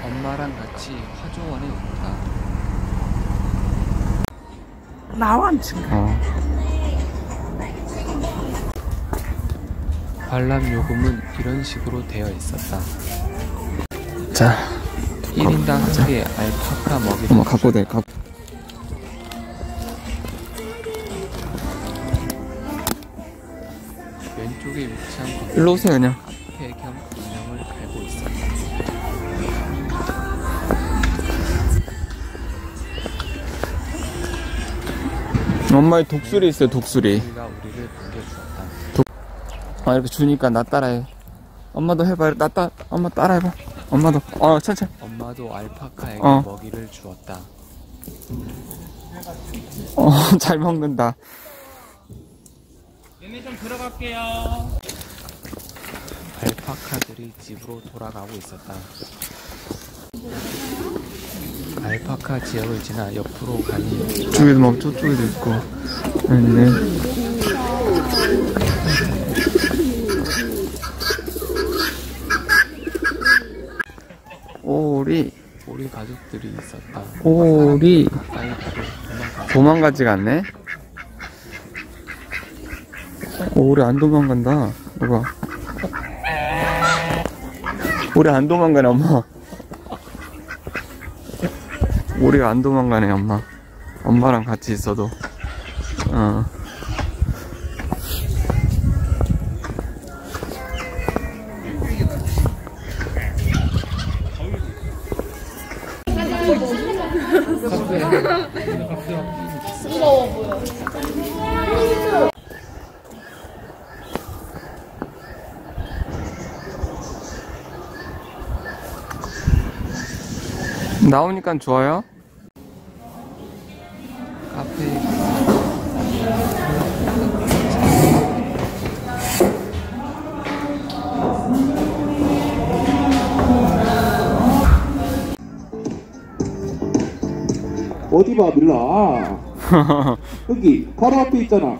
엄마랑 같이 화조원에 온다. 나완친가. 관람 요금은 이런 식으로 되어 있었다. 자, 1인당 한 개 알파카 먹이를 엄마 갖고 돼. 왼쪽에 위치한 일로 오세요 그냥. 카페 겸 인형을 달고 있었다. 엄마의 독수리 있어요. 독수리. 우리가 우리를 반겨주었다. 아, 이렇게 주니까 나 따라해. 엄마도 해봐. 엄마 따라해봐. 엄마도. 천천히. 엄마도 알파카에게 먹이를 주었다. 잘 먹는다. 얘네 좀 들어갈게요. 알파카들이 집으로 돌아가고 있었다. 알파카 지역을 지나 옆으로 가니 저쪽에도 막 저쪽에도 있고. 있네. 오리 가족들이 있었다. 오리. 가까이 도망가지가 않네. 오리 안 도망간다. 이거. 오리 안 도망가네 엄마. 오리가 안 도망가네 엄마. 엄마랑 같이 있어도. 나오니까 좋아요? 카페에 어디 봐 밀라. 여기 바로 앞에 있잖아.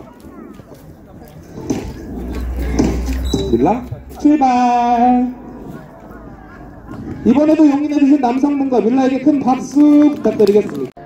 밀라 출발. 이번에도 용인해주신 남성분과 밀라에게 큰 박수 부탁드리겠습니다.